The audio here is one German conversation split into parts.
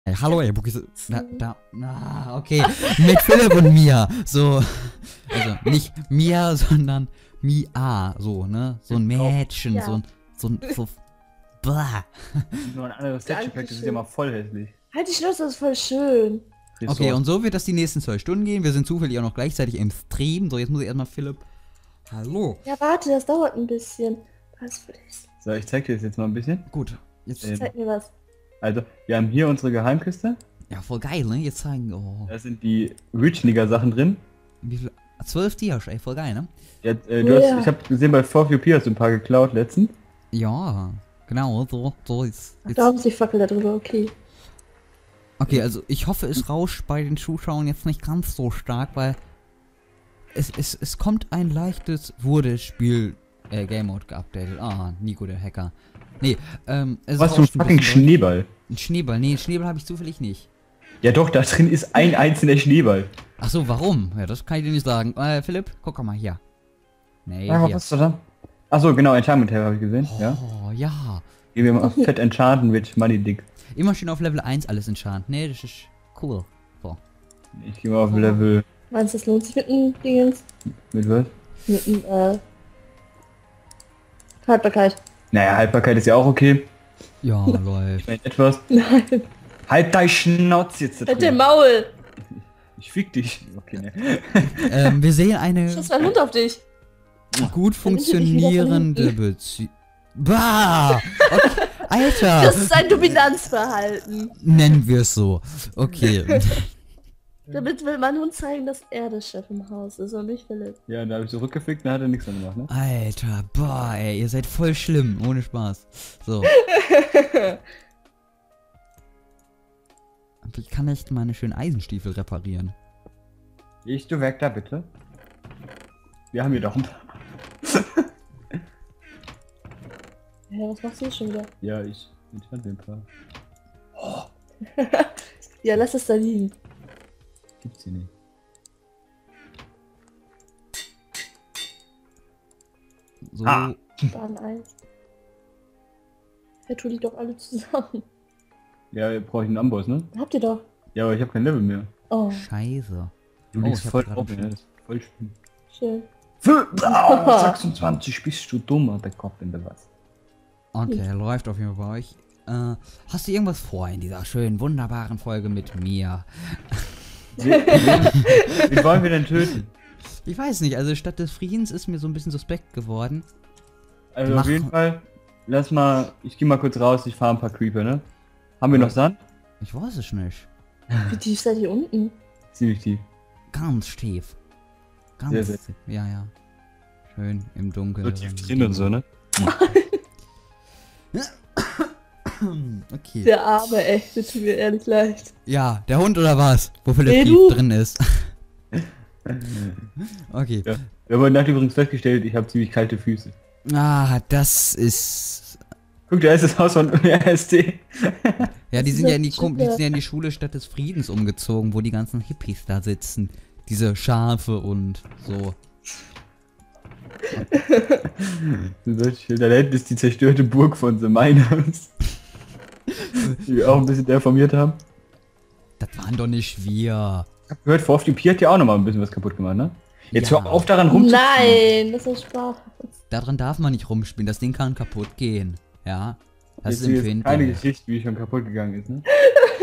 Hallo, ihr Bookies. Okay. Mit Philipp und Mia. So. Also nicht Mia, sondern Mia. So, ne? So ein Mädchen. Ja. So. Blah. Nur ein anderes Texture-Pack, das ist ja mal voll hässlich. Halt die Schnauze, das ist voll schön. Okay, und so wird das die nächsten 2 Stunden gehen. Wir sind zufällig auch noch gleichzeitig im Stream. So, jetzt muss ich erstmal Philipp. Hallo. Ja, warte, das dauert ein bisschen. Was für dich? So, ich zeig dir das jetzt mal ein bisschen. Gut. Jetzt. Zeig mir was. Also, wir haben hier unsere Geheimkiste. Ja, voll geil, ne? Jetzt zeigen. Oh. Da sind die Rich-Nigger-Sachen drin. Wie viel? 12 Dias, ey, voll geil, ne? Ja, Ja. ich habe gesehen, bei 4VP hast du ein paar geklaut letztens. Ja, genau, so ist. Da haben sie Fackel darüber, okay. Okay, also ich hoffe, es rauscht bei den Zuschauern jetzt nicht ganz so stark, weil es kommt ein leichtes, wurde Spiel Game Mode geupdatet. Ah, Nico der Hacker. Nee, es Was für ein fucking Schneeball. Ein Schneeball, nee, einen Schneeball habe ich zufällig nicht. Ja doch, da drin ist ein einzelner Schneeball. Ach so, warum? Ja, das kann ich dir nicht sagen. Philipp, guck mal hier. Nee, Ja, hier. was ist das da? Achso, genau, Enchantment Table habe ich gesehen. Ja. Oh, ja. Gehen wir mal auf Fett Enchanten mit Money Dick. Immer schön auf Level 1 alles enchant. Nee, das ist cool. So. Ich gehe mal auf Level. Meinst du, das lohnt sich mit dem Dingens? Mit was? Mit dem, Haltbarkeit. Naja, Haltbarkeit ist ja auch okay. Ja, läuft. Ich meine etwas. Nein. Halt dein Schnauz jetzt da Halt den drüben. Maul. Ich fick dich. Okay, ne. Wir sehen eine Schuss mein Hund auf dich. gut Dann nimmst du dich wieder von funktionierende hinten. Beziehung. Bah! Okay. Alter! Das ist ein Dominanzverhalten. Nennen wir es so. Okay. Damit will mein Hund zeigen, dass er der Chef im Haus ist und nicht Philipp. Ja, da habe ich zurückgefickt, da hat er nichts mehr gemacht, ne? Alter, boah, ey, ihr seid voll schlimm, ohne Spaß. So. Wie kann ich meine schönen Eisenstiefel reparieren? Du weg da bitte. Wir haben hier doch ein paar. Ja, was machst du schon wieder? Ja, ich enchante ein paar. Ja, lass es da liegen. Gibt's hier nicht. So. Ah. Bahn 1. Ja, tu die doch alle zusammen. Ja, brauche ich einen Amboss, ne? Habt ihr doch. Ja, aber ich habe kein Level mehr. Oh, Scheiße. Du Oh, liegst ich hab voll grad drauf, einen ja, das ist voll schlimm. schön. 26 bist du dummer, der Kopf in der was. Okay, läuft auf jeden Fall bei euch. Hast du irgendwas vor in dieser schönen, wunderbaren Folge mit mir? Wie wollen wir denn töten? Ich weiß nicht, also Stadt des Friedens ist mir so ein bisschen suspekt geworden. Also Mach- auf jeden Fall, lass mal, ich gehe mal kurz raus, ich fahre ein paar Creeper, ne? Haben wir noch Sand? Ich weiß es nicht. Wie tief seid ihr unten? Ziemlich tief. Ganz tief. Ganz Sehr, sehr tief. Ja, ja. Schön im Dunkeln. So tief drin und so, ne? Okay. Der Arme, ey. Das tut mir ehrlich leid. Ja, der Hund oder was? Wofür der Nee, Tief du. drin ist. Okay. Ja. Wir haben heute Nacht übrigens festgestellt, ich habe ziemlich kalte Füße. Ah, das ist... Guck, da ist das Haus von RSD. Ja, die Das sind ist ja in die, das die Schippe. sind ja in die Schule Stadt des Friedens umgezogen, wo die ganzen Hippies da sitzen. Diese Schafe und so. Da hinten ist die zerstörte Burg von The Miners. Die wir auch ein bisschen reformiert haben. Das waren doch nicht wir. Ich hab gehört, 4FDP hat ja auch noch mal ein bisschen was kaputt gemacht, ne? Jetzt Ja. hör auf daran rumzuziehen. Nein, das ist Spaß. Daran darf man nicht rumspielen, das Ding kann kaputt gehen. Ja. Das Das ist ist jetzt keine empfindlich. Geschichte, wie schon kaputt gegangen ist, ne?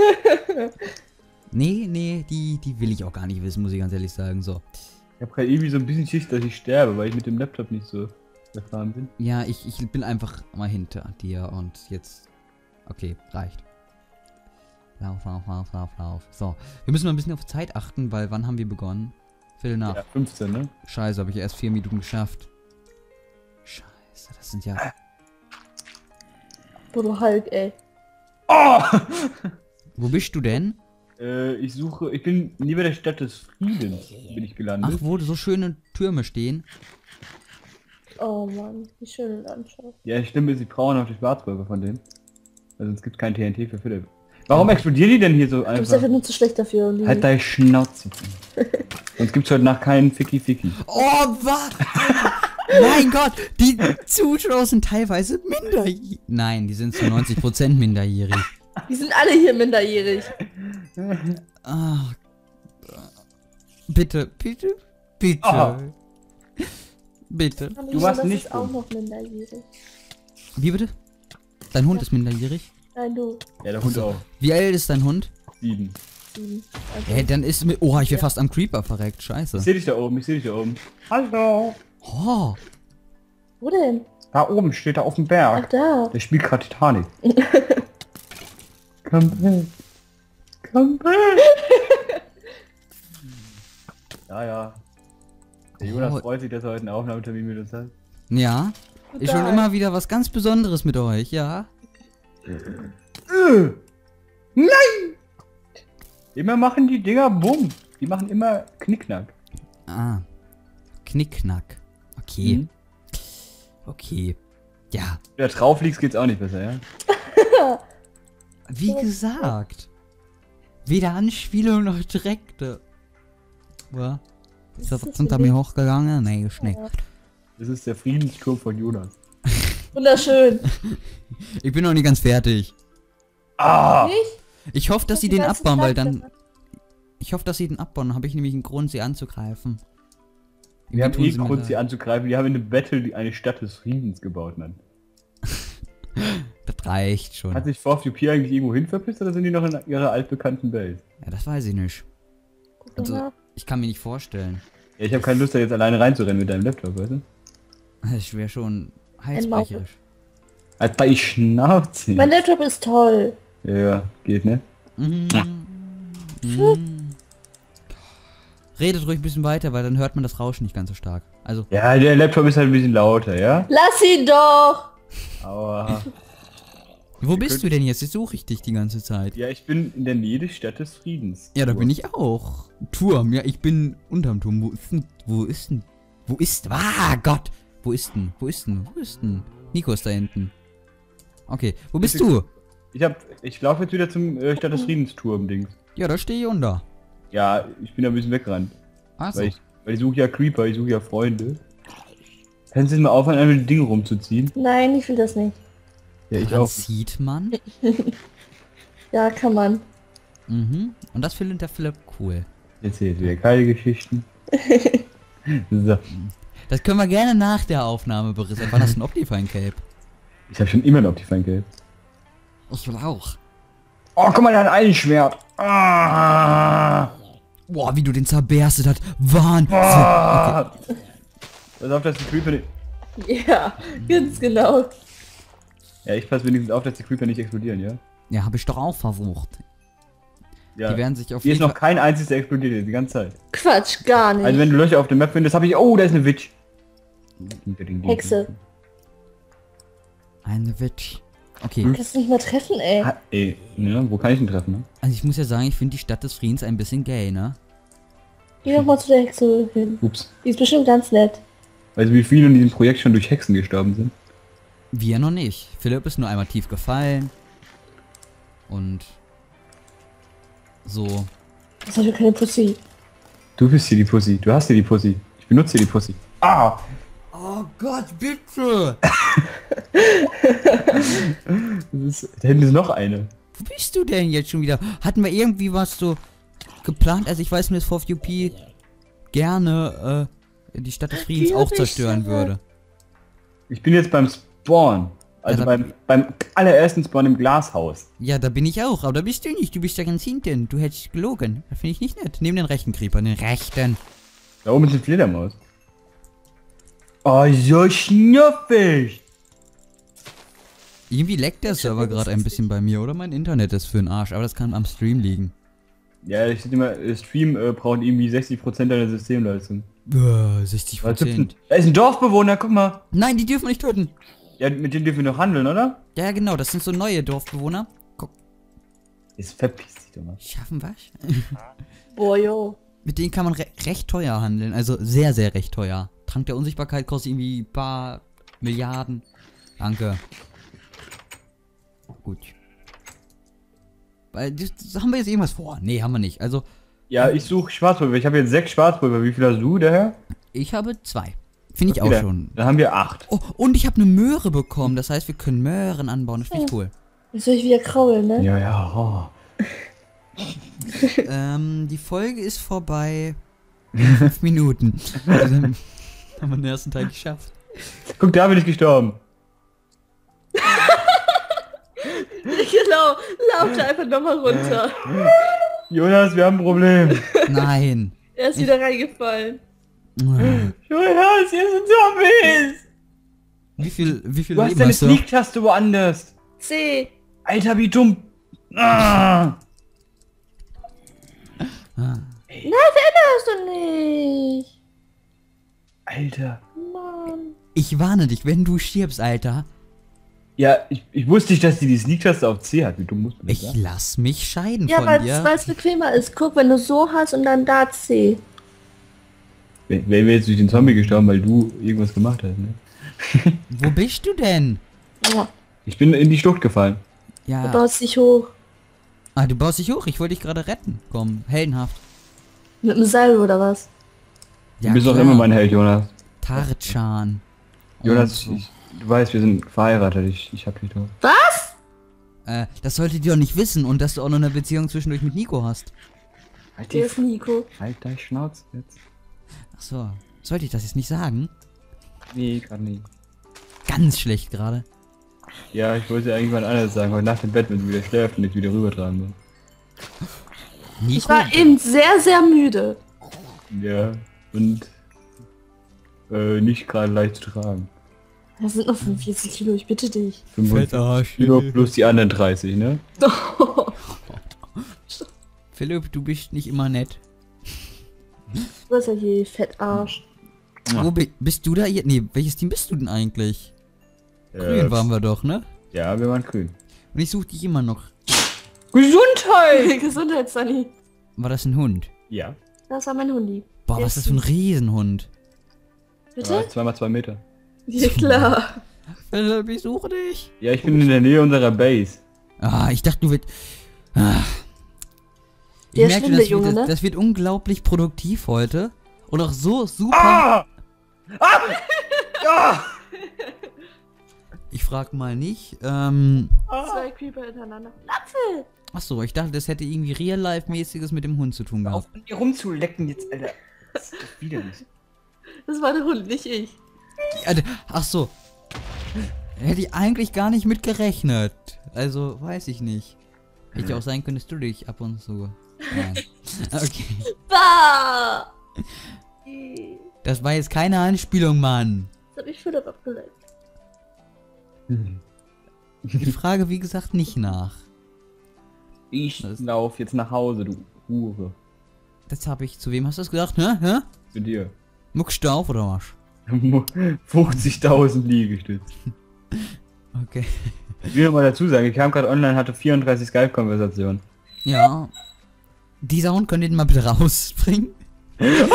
Nee, die will ich auch gar nicht wissen, muss ich ganz ehrlich sagen. So. Ich habe gerade irgendwie so ein bisschen Schicht, dass ich sterbe, weil ich mit dem Laptop nicht so erfahren bin. Ja, ich bin einfach mal hinter dir und jetzt... Okay, reicht. Lauf. So, wir müssen mal ein bisschen auf Zeit achten, weil wann haben wir begonnen? Viertel nach. Ja, 15, ne? Scheiße, habe ich erst 4 Minuten geschafft. Scheiße, das sind ja... Wo du Hulk, ey. Oh! Wo bist du denn? Ich bin neben der Stadt des Friedens, bin ich Ach, gelandet. wo so schöne Türme stehen. Oh Mann, wie schöne Landschaft. Ja, stimmt, ist, ich brauche noch die Schwarzpulver von denen. Also es gibt kein TNT für Philipp. Warum explodieren die denn hier so Du bist einfach? einfach nur zu schlecht dafür. Und Halt deine Schnauze. Sonst gibt's heute Nacht keinen Ficky. Oh, was? Mein Gott, die Zuschauer sind teilweise minderjährig. Nein, die sind zu 90% minderjährig. Die sind alle hier minderjährig. Ah. Bitte, bitte, bitte. Ah. Bitte. Du warst das nicht ist auch dumm. noch minderjährig. Wie bitte? Dein Hund ist minderjährig? Nein, du. Ja, der Hund auch. Wie alt ist dein Hund? 7. Also, Hey, dann ist mit. Oh, ich wäre fast am Creeper verreckt. Scheiße. Ich seh dich da oben, ich seh dich da oben. Hallo. Oh. wo denn? Da oben steht er auf dem Ach, Berg. da. Der spielt gerade Titanic. Come back. Come back. Ja, ja. Der Jonas Oh. freut sich, dass er heute einen Aufnahmetermin mit uns hat. Ja. Ist schon Total. immer wieder was ganz Besonderes mit euch, ja. Nein! Immer machen die Dinger bumm. Die machen immer Knickknack. Ah. Knickknack. Okay. Mhm. Okay. Ja. Wenn du da drauf liegst, geht's auch nicht besser, ja? Wie gesagt. Weder Anspielung noch direkte. Ja. Ist das ist unter mir hochgegangen? Nee, ist nicht. Ja. Das ist der Friedensturm von Jonas. Wunderschön. Ich bin noch nicht ganz fertig. Ah! Nicht? Ich hoffe, dass sie Die den ganzen abbauen, weil Platten. dann. Ich hoffe, dass sie den abbauen. Dann habe ich nämlich einen Grund, sie anzugreifen. Wir haben tun eh sie mir Grund, leid. sie anzugreifen. Die haben in einem Battle eine Stadt des Friedens gebaut, Mann. Das reicht schon. Hat sich 4FUP eigentlich irgendwo hin verpisst oder sind die noch in ihrer altbekannten Base? Ja, das weiß ich nicht. Guck Also, mal. ich kann mir nicht vorstellen. Ja, ich habe keine Lust, da jetzt alleine reinzurennen mit deinem Laptop, weißt du? Das wäre schon halsbrecherisch. Als bei ich Schnauze. Mein Laptop ist toll. Ja, geht, ne? Mhm. Mhm. Redet ruhig ein bisschen weiter, weil dann hört man das Rauschen nicht ganz so stark. Also, Ja, der Laptop ist halt ein bisschen lauter, ja? Lass ihn doch! Aber... wo bist du denn jetzt? Jetzt suche ich dich die ganze Zeit. Ja, ich bin in der Nähe der Stadt des Friedens. Ja, da bin ich auch. Turm, ja, ich bin unterm Turm. Wo ist, ah Gott, wo ist denn? Nico ist da hinten. Okay, wo bist du? Ich laufe jetzt wieder zum Stadt des Friedensturm-Dings. Ja, da stehe ich unter. Ja, ich bin da ein bisschen weggerannt. Achso. Weil ich suche ja Creeper, ich suche ja Freunde. Kannst du jetzt mal aufhören, einfach die Dinge rumzuziehen? Nein, ich will das nicht. Ja, ich Dann auch. sieht man. Ja, kann man. Mhm. Und das findet der Philipp cool. Jetzt hier wieder keine Geschichten. So. Das können wir gerne nach der Aufnahme berichten. War das ein Optifine Cape? Ich habe schon immer ein Optifine Cape. Ich will auch. Oh, guck mal, der hat ein Eisenschwert. Ah, Boah, wie du den zerberstet hast. Wahnsinn. Okay. ah. Pass auf, dass die Creeper nicht... Ja, ganz genau. Ja, ich passe wenigstens auf, dass die Creeper nicht explodieren, ja? Ja, habe ich doch auch versucht. Ja. Die werden sich auf Hier ist jeden noch kein einziges, der explodiert ist, die ganze Zeit. Quatsch, gar nicht. Also wenn du Löcher auf der Map findest, habe ich... Oh, da ist eine Witch. Hexe. eine Witch. Okay, Kannst du nicht mal treffen, ey. Ey, ja, wo kann ich ihn treffen, ne? also ich muss ja sagen, ich finde die Stadt des Friedens ein bisschen gay, ne? Geh doch mal zu der Hexe hin. Ups. Die ist bestimmt ganz nett. Weißt du, wie viele in diesem Projekt schon durch Hexen gestorben sind? Wir noch nicht. Philipp ist nur einmal tief gefallen. Und so. Das ist ja keine Pussy. Du bist hier die Pussy. Du hast hier die Pussy. Ich benutze hier die Pussy. Ah! Oh Gott, bitte! Da hinten ist noch eine. Wo bist du denn jetzt schon wieder? Hatten wir irgendwie was so geplant? Also ich weiß nur, dass 4FUP gerne die Stadt des Friedens Hier auch bist du. zerstören würde. Ich bin jetzt beim Spawn. Also Ja, da- beim allerersten Spawn im Glashaus. Ja, da bin ich auch, aber da bist du nicht. Du bist ja ganz hinten. Du hättest gelogen. Das finde ich nicht nett. Nimm den rechten Creeper, den rechten. Da oben ist eine Fledermaus. Oh, so schnuffig. Irgendwie leckt der Server gerade ein bisschen bei mir, oder? Mein Internet ist für den Arsch, aber das kann am Stream liegen. Ja, ich steht immer, Stream braucht irgendwie 60% deiner Systemleistung. 60%. Da ist ein Dorfbewohner, guck mal. Nein, die dürfen wir nicht töten. Ja, mit dem dürfen wir noch handeln, oder? Ja, genau, das sind so neue Dorfbewohner. Guck, Jetzt verpiss dich doch mal. schaffen was? Boah, jo. Mit denen kann man recht teuer handeln, also sehr, sehr recht teuer. Trank der Unsichtbarkeit kostet irgendwie ein paar Milliarden. Danke. Gut. Weil, das haben wir jetzt irgendwas vor? Nee, haben wir nicht. Also, Ja, ich suche Schwarzpulver. Ich habe jetzt 6 Schwarzpulver. Wie viel hast du, der Herr? ich habe 2. Finde ich auch Okay, schon. Dann haben wir 8. Oh, und ich habe eine Möhre bekommen. Das heißt, wir können Möhren anbauen. Das finde ich cool. Jetzt soll ich wieder kraulen, ne? Ja, ja. Oh. Die Folge ist vorbei. 5 Minuten. Also dann haben wir den ersten Teil geschafft. Guck, da bin ich gestorben. Genau, laufe einfach nochmal runter. Jonas, wir haben ein Problem. Nein. Er ist wieder reingefallen. Jonas, hier sind Zombies. Wie viel Du hast Leben deine hast du? Sneak-Taste woanders. C. Alter, wie dumm. Ah. Ah. Nein, erinnerst du nicht. Alter. Mann. Ich warne dich, wenn du stirbst, Alter. Ja, ich wusste nicht, dass die Sneak-Taste auf C hat. Wie dumm muss man das Ich sagen? lass mich scheiden Ja, von weil dir. es bequemer ist. Guck, wenn du so hast und dann da C. Wären wir jetzt durch den Zombie gestorben, weil du irgendwas gemacht hast, ne? Wo bist du denn? Ja, Ich bin in die Schlucht gefallen. du Ja. baust dich hoch. Ah, du baust dich hoch. Ich wollte dich gerade retten. Komm, heldenhaft. Mit einem Seil oder was? Ja, Du bist auch klar. immer mein Held, Jonas. Tarzan. Jonas, Und du weißt, wir sind verheiratet. Ich hab dich doch. Was? das solltet ihr doch nicht wissen. Und dass du auch noch eine Beziehung zwischendurch mit Nico hast. Halt Der ist Nico. Halt dein Schnauz jetzt. Ach so. Sollte ich das jetzt nicht sagen? Nee, gerade nicht. Ganz schlecht gerade. Ja, ich wollte eigentlich mal anderes sagen. Heute Nacht im Bett, wenn sie wieder schläft und ich wieder rübertragen will. Nico? Ich war eben sehr, sehr müde. Ja, und nicht gerade leicht zu tragen. Das sind noch 45 Kilo, ich bitte dich. 45 Fettarsch. Kilo plus die anderen 30, ne? Philipp, du bist nicht immer nett. Du bist ja hier Fettarsch. Wo bist du da? Nee, welches Team bist du denn eigentlich? Grün waren wir doch, ne? Ja, wir waren grün. Und ich suche dich immer noch. Gesundheit! Gesundheit, Sunny. War das ein Hund? Ja. Das war mein Hundi. Boah, Der was ist das für ein Riesenhund? Bitte? 2x2 Meter. Ja, klar. Philipp, ich suche dich. Ja, ich bin in der Nähe unserer Base. Ah, ich dachte, du wirst... Ah. Ich Der merke, schlimme das, Junge, wird, ne? das wird unglaublich produktiv heute. Und auch so super... Ah! Ah! Ah! Ich frag mal nicht. Zwei Creeper hintereinander. Apfel! Achso, ich dachte, das hätte irgendwie Real-Life-mäßiges mit dem Hund zu tun gehabt. Auf an dir rumzulecken jetzt, Alter. Das ist doch widerlich. Das war der Hund, nicht ich. Achso. Hätte ich eigentlich gar nicht mit gerechnet. Also, weiß ich nicht. Hätte ja auch sein können, dass du dich ab und zu... Nein. Okay. Bah! Das war jetzt keine Anspielung, Mann. Das hab ich Philipp abgelenkt. Ich frage, wie gesagt, nicht nach. Ich lauf jetzt nach Hause, du Hure. Das habe ich... Zu wem hast du das gesagt? Hä? Zu dir. Muckst du auf oder was? 50.000 Liegestütze. Okay. Ich will noch mal dazu sagen, ich kam gerade online, hatte 34 Skype-Konversationen. Ja. Dieser Hund, könnt ihr den mal bitte rausbringen? Das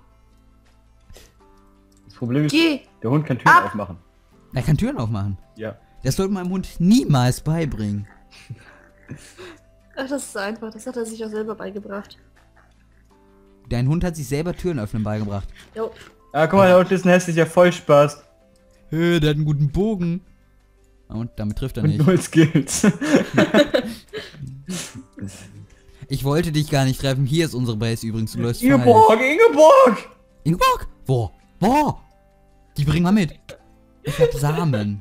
Problem ist, Geh! der Hund kann Türen aufmachen. Er kann Türen aufmachen. Ja. Das sollte meinem Hund niemals beibringen. Ach, das ist einfach. Das hat er sich auch selber beigebracht. Dein Hund hat sich selber Türen öffnen beigebracht. Jo. Ah, guck mal, der Hund ist ein hässlicher Vollspaß. Der hat einen guten Bogen. Und damit trifft er Und nicht. 0 Skills. Ich wollte dich gar nicht treffen. Hier ist unsere Base übrigens. Du läufst falsch. Ingeborg! Ingeborg! Wo? Wo? Die bringen wir mit. Ich hab Samen.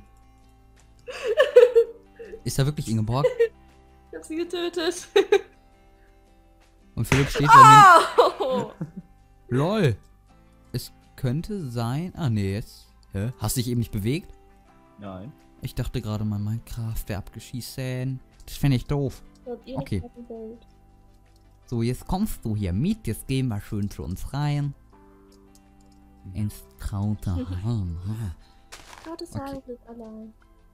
Ist da wirklich Ingeborg? Ich hab sie getötet. Und Philipp steht da Oh! mit. LOL. Es könnte sein... Ah, nee, jetzt... Hä? Hast du dich eben nicht bewegt? Nein. Ich dachte gerade mal, Minecraft wäre abgeschießen. Das fände ich doof. Okay. So, jetzt kommst du hier mit. Jetzt gehen wir schön zu uns rein. Ins traute Heim. Gottes Haus ist allein.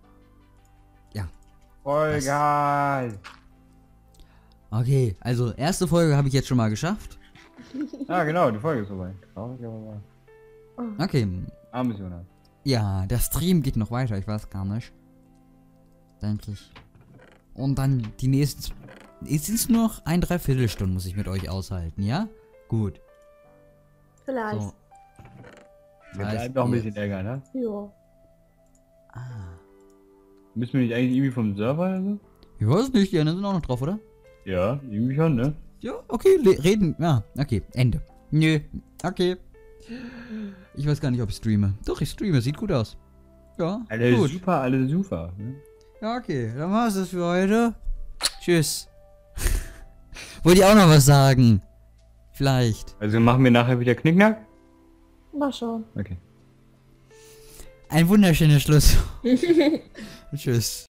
Voll Was? geil. Okay, also erste Folge habe ich jetzt schon mal geschafft. Ah, genau, die Folge ist vorbei. Traurig, aber wahr. Okay, Armes Jonas. ja, der Stream geht noch weiter. Ich weiß gar nicht. Denke ich. Und dann die nächsten... Es ist nur noch 1/3 Stunde, muss ich mit euch aushalten, ja? Gut. Vielleicht. So. Wir Alles bleiben noch ein jetzt. bisschen länger, ne? Ja. Ah. Müssen wir nicht eigentlich irgendwie vom Server oder so? Ich weiß nicht, die anderen sind auch noch drauf, oder? Ja, irgendwie schon, ne? Ja, okay, reden. Ja, okay, Ende. Nö, okay. Ich weiß gar nicht, ob ich streame. Doch, ich streame, sieht gut aus. Ja, Alle gut. super, alle super. Ne? Ja, okay, dann war's das für heute. Tschüss. Wollt ihr auch noch was sagen? Vielleicht. Also machen wir nachher wieder Knickknack? Mal schauen. Okay. Ein wunderschöner Schluss. Tschüss.